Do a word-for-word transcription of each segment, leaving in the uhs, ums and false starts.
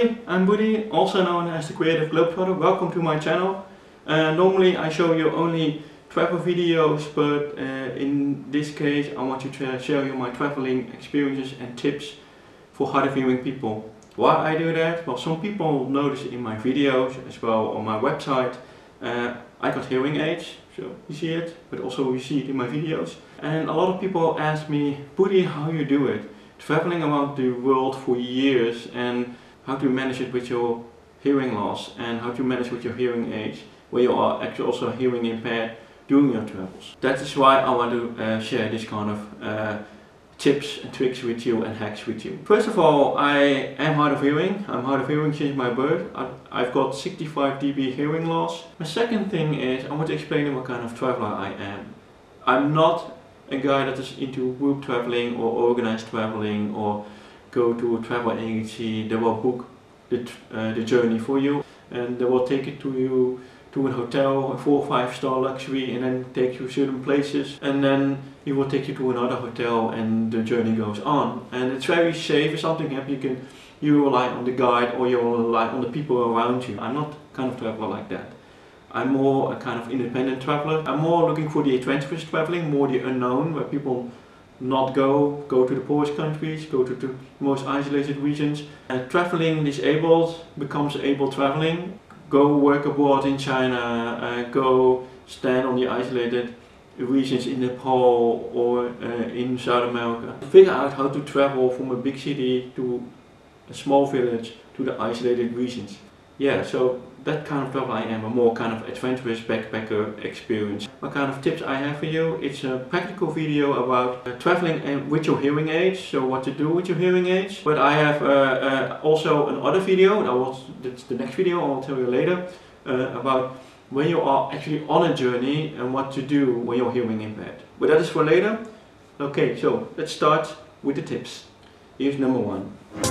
Hey, I'm Buddy, also known as the Creative Globetrotter. Welcome to my channel. Uh, normally I show you only travel videos, but uh, in this case I want to show you my traveling experiences and tips for hard of hearing people. Why I do that? Well, some people notice it in my videos as well on my website. Uh, I got hearing aids, so you see it, but also you see it in my videos. And a lot of people ask me, Buddy, how you do it? Traveling around the world for years, and how to manage it with your hearing loss and how to manage with your hearing aids where you are actually also hearing impaired during your travels. That is why I want to uh, share this kind of uh, tips and tricks with you and hacks with you. First of all, I am hard of hearing. I'm hard of hearing since my birth. I've got sixty-five D B hearing loss. My second thing is I want to explain what kind of traveler I am. I'm not a guy that is into group traveling or organized traveling or go to a travel agency. They will book the, uh, the journey for you and they will take it to you to a hotel, a four or five star luxury, and then take you certain places, and then he will take you to another hotel and the journey goes on. And it's very safe. If something happens, you can you rely on the guide or you rely on the people around you. I'm not kind of traveler like that. I'm more a kind of independent traveler. I'm more looking for the adventurous traveling, more the unknown, where people not go, go to the poorest countries, go to the most isolated regions. And traveling disabled becomes able traveling. Go work abroad in China, uh, go stand on the isolated regions in Nepal or uh, in South America. Figure out how to travel from a big city to a small village to the isolated regions. Yeah, so that kind of travel I am, a more kind of adventurous backpacker experience. What kind of tips I have for you? It's a practical video about uh, traveling with your hearing aids, so what to do with your hearing aids. But I have uh, uh, also another video, that was, that's the next video, I will tell you later, uh, about when you are actually on a journey and what to do when you're hearing impaired. But that is for later. Okay, so let's start with the tips. Here's number one.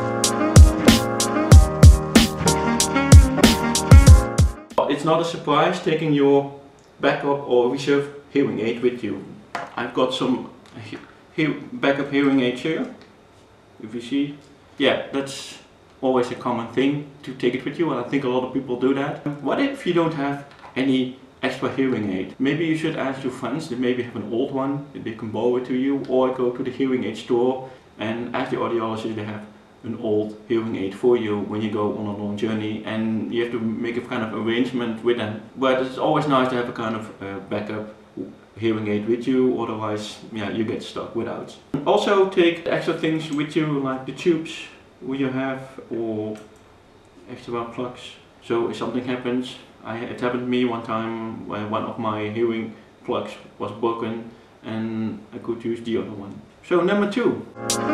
It's not a surprise taking your backup or reserve hearing aid with you. I've got some he he backup hearing aids here, if you see. Yeah, that's always a common thing to take it with you, and I think a lot of people do that. What if you don't have any extra hearing aid? Maybe you should ask your friends, they maybe have an old one that they can borrow it to you, or go to the hearing aid store and ask the audiologist they have an old hearing aid for you when you go on a long journey, and you have to make a kind of arrangement with them. But it's always nice to have a kind of uh, backup hearing aid with you, otherwise yeah, you get stuck without. Also take extra things with you, like the tubes we you have, or extra plugs. So if something happens, I, it happened to me one time when one of my hearing plugs was broken and I could use the other one. So number two.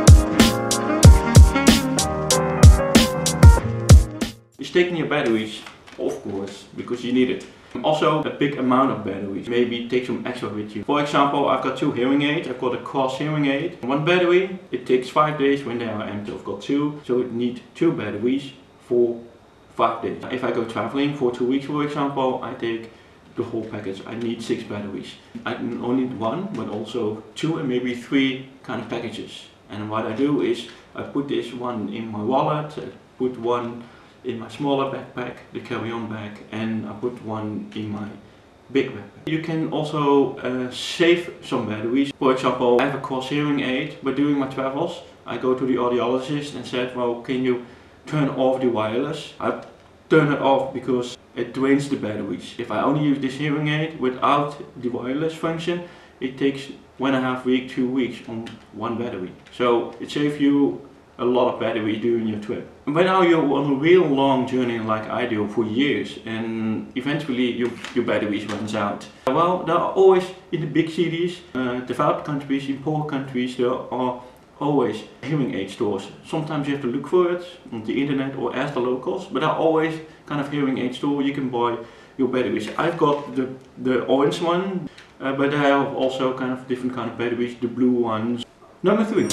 Is taking your batteries, of course, because you need it. Also a big amount of batteries. Maybe take some extra with you. For example, I've got two hearing aids. I've got a cross hearing aid. One battery, it takes five days when they are empty. I've got two, so it needs two batteries for five days. If I go traveling for two weeks, for example, I take the whole package. I need six batteries. I only need one, but also two and maybe three kind of packages. And what I do is I put this one in my wallet, I put one in my smaller backpack, the carry-on bag, and I put one in my big backpack. You can also uh, save some batteries. For example, I have a cross hearing aid, but during my travels I go to the audiologist and said, well, can you turn off the wireless? I turn it off because it drains the batteries. If I only use this hearing aid without the wireless function, it takes one and a half week, two weeks on one battery. So it saves you a lot of battery during your trip. And when now you're on a real long journey like I do for years, and eventually your, your batteries runs out. Well, there are always, in the big cities, uh, developed countries, in poor countries, there are always hearing aid stores. Sometimes you have to look for it on the internet or ask the locals, but there are always kind of hearing aid store you can buy your batteries. I've got the, the orange one, uh, but I have also kind of different kind of batteries, the blue ones. Number three.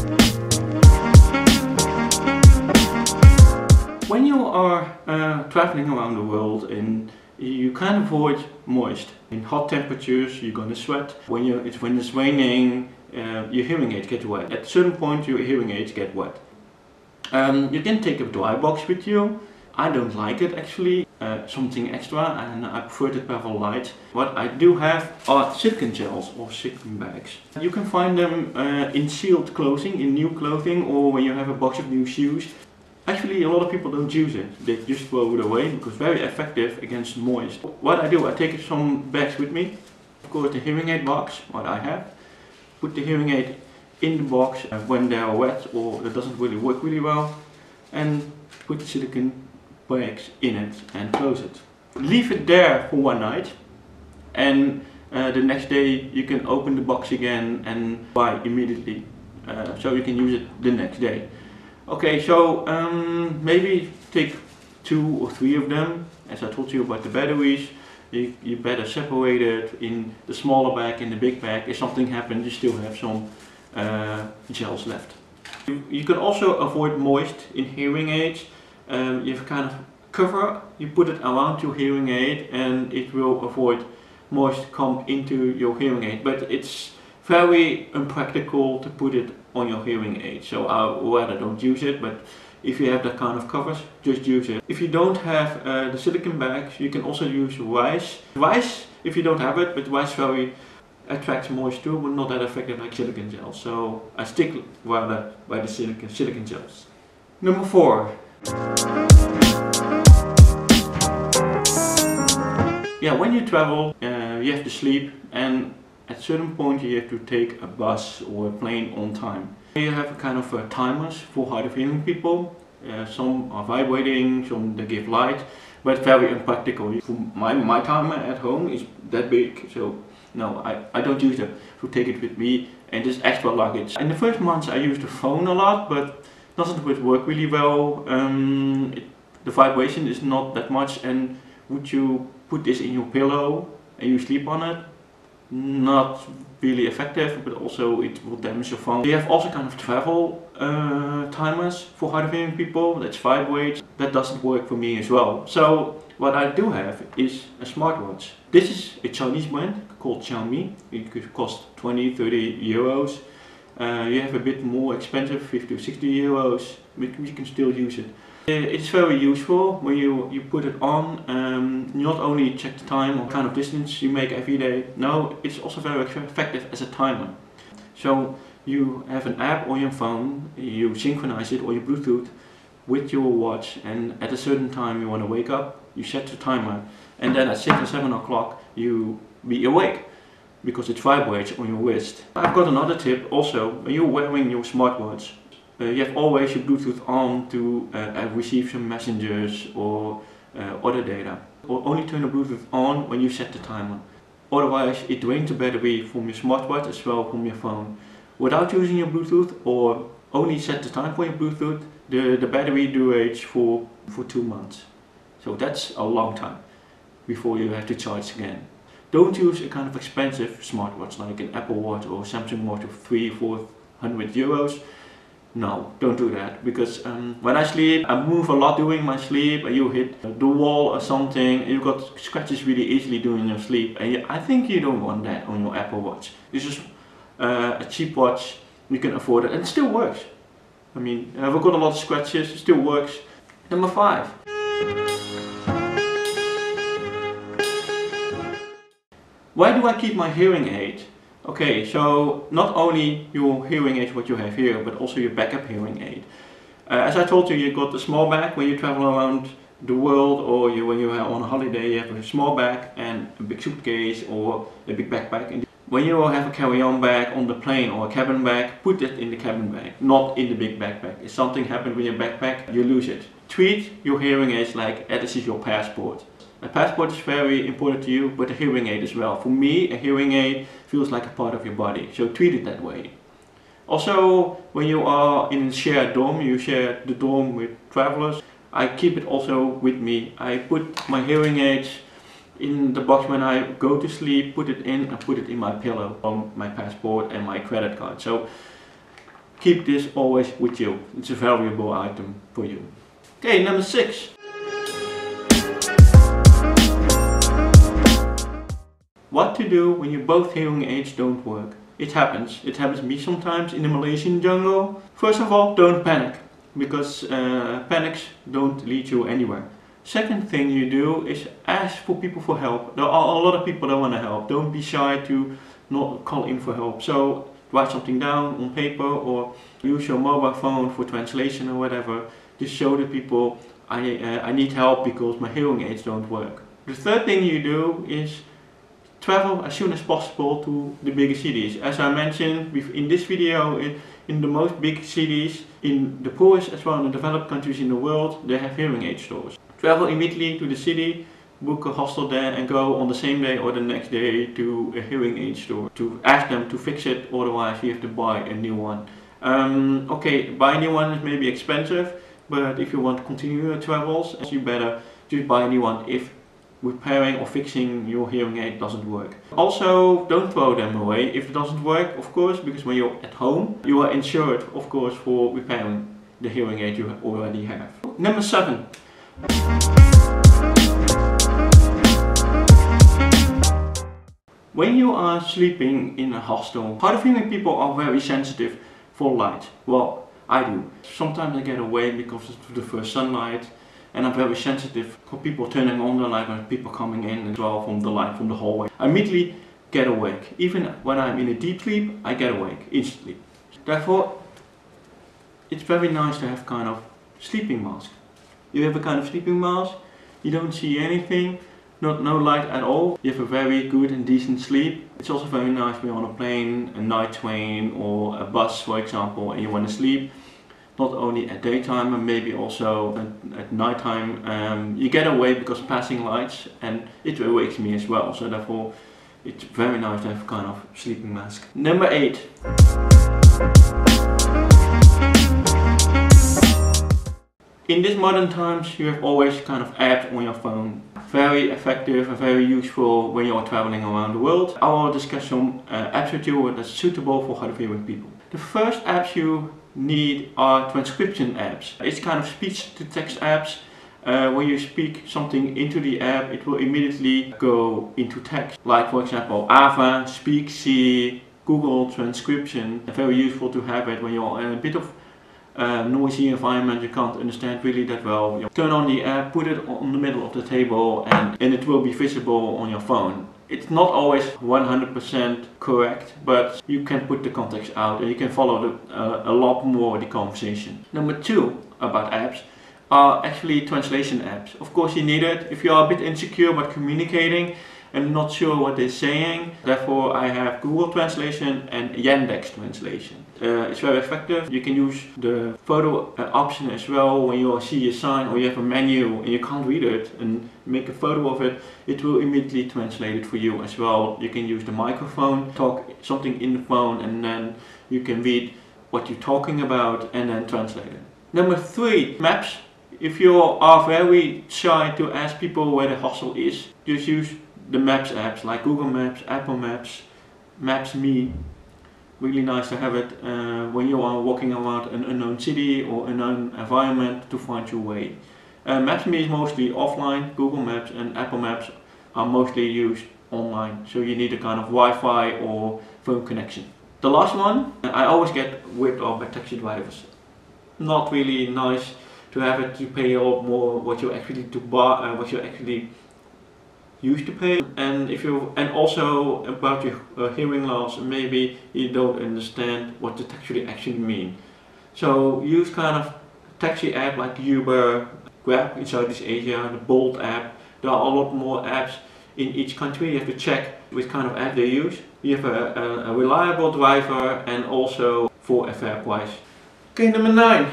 When you are uh, traveling around the world and you can't avoid moist. In hot temperatures you're gonna sweat. When, you, it's, when it's raining, uh, your hearing aids get wet. At a certain point your hearing aids get wet. Um, you can take a dry box with you. I don't like it actually, uh, something extra, and I prefer to travel light. What I do have are silicone gels or silicone bags. You can find them uh, in sealed clothing, in new clothing, or when you have a box of new shoes. Actually, a lot of people don't use it. They just throw it away because very effective against moist. What I do, I take some bags with me. Of course, the hearing aid box, what I have. Put the hearing aid in the box uh, when they are wet or it doesn't really work really well, and put the silicone bags in it and close it. Leave it there for one night, and uh, the next day you can open the box again and buy immediately, uh, so you can use it the next day. Okay, so um, maybe take two or three of them. As I told you about the batteries, you, you better separate it in the smaller bag and the big bag. If something happens, you still have some uh, gels left. You, you can also avoid moist in hearing aids. Um, you have a kind of cover, you put it around your hearing aid and it will avoid moist come into your hearing aid, but it's very impractical to put it on your hearing aid, so I rather don't use it. But if you have that kind of covers, just use it. If you don't have uh, the silicone bags, you can also use rice. Rice, if you don't have it, but rice very attracts moisture, but not that effective like silicone gels, so I stick rather by the silicone, silicone gels. Number four. Yeah, when you travel, uh, you have to sleep, and at a certain point you have to take a bus or a plane on time. You have a kind of uh, timers for hard of hearing people. Uh, some are vibrating, some they give light, but very impractical. For my, my timer at home is that big, so no, I, I don't use it to take it with me, and this extra luggage. In the first months I used the phone a lot, but doesn't work really well. Um, it, the vibration is not that much, and would you put this in your pillow and you sleep on it? Not really effective, but also it will damage your phone. They have also kind of travel uh, timers for hard of hearing people, that's vibrates. That doesn't work for me as well. So what I do have is a smartwatch. This is a Chinese brand called Xiaomi. It could cost twenty, thirty euros. Uh, you have a bit more expensive, fifty or sixty euros, but you can still use it. Uh, it's very useful when you, you put it on. Um, you not only check the time or kind of distance you make every day, no, it's also very effective as a timer. So you have an app on your phone, you synchronize it or you Bluetooth with your watch, and at a certain time you want to wake up, you set the timer, and then at six or seven o'clock you be awake, because it vibrates on your wrist. I've got another tip also. When you're wearing your smartwatch, uh, you have always your Bluetooth on to uh, receive some messengers or uh, other data. Or only turn the Bluetooth on when you set the timer. Otherwise it drains the battery from your smartwatch as well from your phone. Without using your Bluetooth, or only set the time for your Bluetooth, the, the battery durates for, for two months. So that's a long time before you have to charge again. Don't use a kind of expensive smartwatch like an Apple Watch or Samsung Watch of three, four hundred euros. No, don't do that, because um, when I sleep, I move a lot during my sleep, and you hit the wall or something, and you got scratches really easily during your sleep, and you, I think you don't want that on your Apple Watch. This is uh, a cheap watch, you can afford it, and it still works. I mean, I've got a lot of scratches, it still works. Number five. Why do I keep my hearing aid? Okay, so not only your hearing aid, what you have here, but also your backup hearing aid. Uh, as I told you, you got the small bag when you travel around the world, or you, when you are on a holiday, you have a small bag and a big suitcase or a big backpack. And when you have a carry-on bag on the plane or a cabin bag, put it in the cabin bag, not in the big backpack. If something happens with your backpack, you lose it. Treat your hearing aids like this is your passport. A passport is very important to you, but a hearing aid as well. For me, a hearing aid feels like a part of your body, so treat it that way. Also, when you are in a shared dorm, you share the dorm with travelers, I keep it also with me. I put my hearing aids in the box when I go to sleep, put it in and put it in my pillow on my passport and my credit card. So keep this always with you. It's a valuable item for you. Okay, number six. What to do when your both hearing aids don't work. It happens. It happens to me sometimes in the Malaysian jungle. First of all, don't panic. because uh, panics don't lead you anywhere. Second thing you do is ask for people for help. There are a lot of people that want to help. Don't be shy to not call in for help. So write something down on paper or use your mobile phone for translation or whatever. Just show the people I, uh, I need help because my hearing aids don't work. The third thing you do is travel as soon as possible to the bigger cities. As I mentioned in this video, in the most big cities, in the poorest as well in the developed countries in the world, they have hearing aid stores. Travel immediately to the city, book a hostel there and go on the same day or the next day to a hearing aid store to ask them to fix it, otherwise you have to buy a new one. Um, okay, buy a new one is maybe expensive, but if you want to continue your travels, you better just buy a new one if repairing or fixing your hearing aid doesn't work. Also, don't throw them away if it doesn't work, of course, because when you're at home, you are insured, of course, for repairing the hearing aid you already have. Number seven. When you are sleeping in a hostel, hard of hearing people are very sensitive for light. Well, I do. Sometimes I get awake because of the first sunlight, and I'm very sensitive for people turning on the light or people coming in as well from the light from the hallway. I immediately get awake. Even when I'm in a deep sleep, I get awake instantly. Therefore, it's very nice to have kind of sleeping mask. You have a kind of sleeping mask, you don't see anything, not no light at all. You have a very good and decent sleep. It's also very nice when you're on a plane, a night train or a bus for example, and you want to sleep. Not only at daytime and maybe also at, at nighttime. Um, you get away because of passing lights, and it awakes me as well. So therefore it's very nice to have a kind of sleeping mask. Number eight. In these modern times you have always kind of apps on your phone. Very effective and very useful when you are traveling around the world. I will discuss some uh, apps with you that's suitable for hard of hearing people. The first apps you need are transcription apps. It's kind of speech to text apps. Uh, when you speak something into the app, it will immediately go into text. Like for example Ava, Speaksy, Google Transcription. Very useful to have it when you're in a bit of uh, noisy environment, you can't understand really that well. You turn on the app, put it on the middle of the table, and, and it will be visible on your phone. It's not always one hundred percent correct, but you can put the context out and you can follow the, uh, a lot more the conversation. Number two about apps are actually translation apps. Of course you need it if you are a bit insecure about communicating and not sure what they're saying. Therefore I have Google Translation and Yandex Translation. Uh, it's very effective. You can use the photo uh, option as well when you see a sign or you have a menu and you can't read it and make a photo of it. It will immediately translate it for you as well. You can use the microphone, talk something in the phone, and then you can read what you're talking about and then translate it. Number three, maps. If you are very shy to ask people where the hostel is, just use the Maps apps like Google Maps, Apple Maps, Maps.me. Really nice to have it uh, when you are walking around an unknown city or unknown environment to find your way. Uh, Maps.me is mostly offline. Google Maps and Apple Maps are mostly used online, so you need a kind of Wi-Fi or phone connection. The last one, I always get whipped off by taxi drivers. Not really nice to have it to pay a lot more what you actually to buy, uh, what you actually used to pay. And if you and also about your uh, hearing loss, maybe you don't understand what the taxi actually mean. So use kind of taxi app like Uber, Grab in Southeast Asia, the Bolt app. There are a lot more apps in each country. You have to check which kind of app they use. You have a, a, a reliable driver and also for a fair price. Okay, number nine.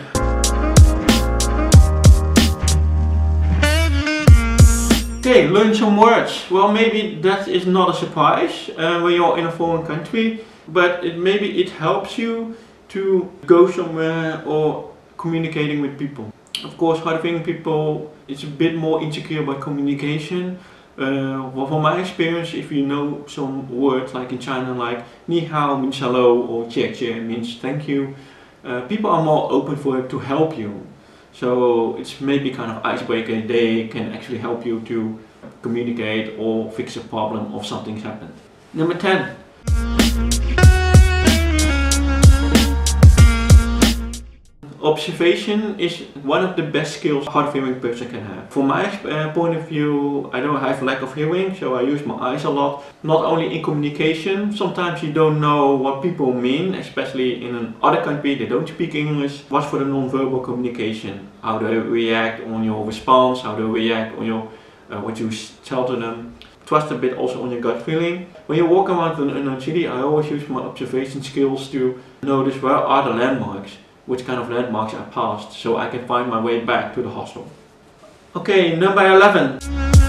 Okay, learn some words. Well, maybe that is not a surprise uh, when you're in a foreign country, but it, maybe it helps you to go somewhere or communicating with people. Of course, hard of hearing people is a bit more insecure about communication. Uh, well, from my experience, if you know some words like in China, like ni hao means hello or jie jie means thank you, uh, people are more open for it to help you. So it's maybe kind of icebreaker. They can actually help you to communicate or fix a problem if something's happened. Number ten. Observation is one of the best skills a hard of hearing person can have. From my uh, point of view, I don't have lack of hearing, so I use my eyes a lot. Not only in communication, sometimes you don't know what people mean, especially in another country, they don't speak English. What's for the non-verbal communication? How do they react on your response? How do they react on your uh, what you tell to them? Trust a bit also on your gut feeling. When you walk around in a city, I always use my observation skills to notice where are the landmarks. Which kind of landmarks I passed, so I can find my way back to the hostel. Okay, number eleven.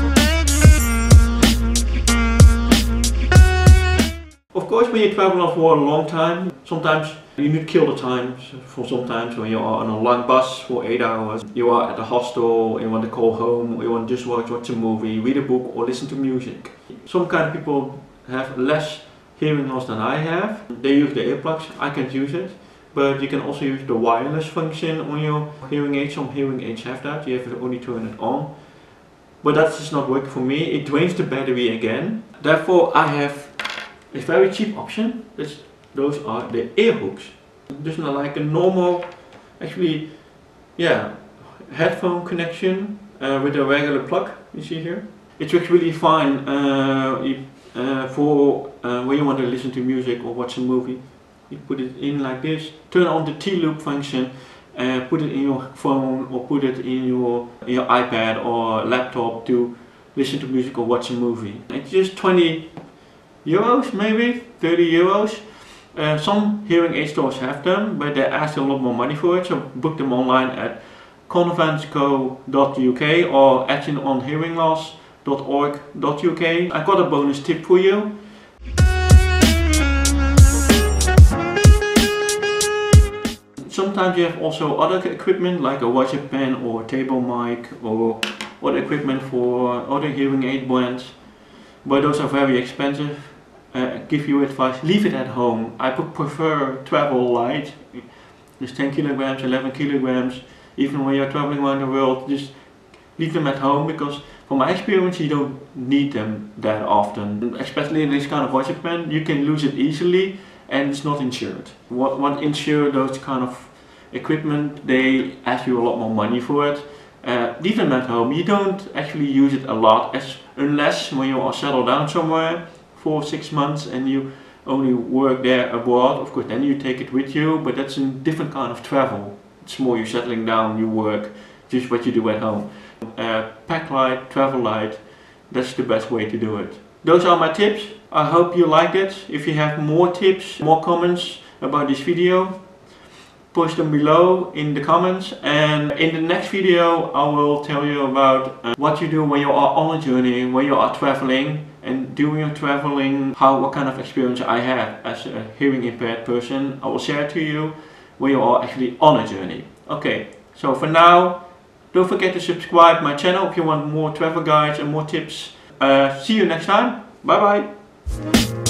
Of course, when you travel for a long time, sometimes you need to kill the time. For sometimes when you are on a long bus for eight hours, you are at the hostel, you want to call home, or you want to just watch, watch a movie, read a book, or listen to music. Some kind of people have less hearing loss than I have. They use the earplugs, I can't use it. But you can also use the wireless function on your hearing aid. Some hearing aids have that, you have to only turn it on. But that's just not working for me, it drains the battery again. Therefore I have a very cheap option, that's, those are the ear hooks. Just not like a normal, actually, yeah, headphone connection uh, with a regular plug, you see here. It works really fine uh, uh, for uh, when you want to listen to music or watch a movie. You put it in like this, turn on the T-loop function, uh, put it in your phone or put it in your, in your iPad or laptop to listen to music or watch a movie. It's just twenty euros, maybe thirty euros. Uh, some hearing aid stores have them, but they ask a lot more money for it, so book them online at convansco dot U K or action on hearing loss dot org dot U K. I got a bonus tip for you. Sometimes you have also other equipment like a washer pen or a table mic or other equipment for other hearing aid brands, but those are very expensive. Uh, give you advice, leave it at home. I prefer travel light, it's ten kilograms, eleven kilograms. Even when you're traveling around the world, just leave them at home, because from my experience you don't need them that often. Especially in this kind of washer pen, you can lose it easily and it's not insured. What, what insure those kind of equipment, they ask you a lot more money for it. Uh, leave them at home, you don't actually use it a lot, as, unless when you are settled down somewhere for six months and you only work there abroad. Of course then you take it with you, but that's a different kind of travel. It's more you settling down, you work, just what you do at home. Uh, pack light, travel light, that's the best way to do it. Those are my tips. I hope you liked it. If you have more tips, more comments about this video, post them below in the comments, and in the next video I will tell you about uh, what you do when you are on a journey, when you are traveling, and during your traveling, how what kind of experience I have as a hearing impaired person. I will share it to you when you are actually on a journey. Okay, so for now, don't forget to subscribe my channel if you want more travel guides and more tips. Uh, see you next time. Bye bye.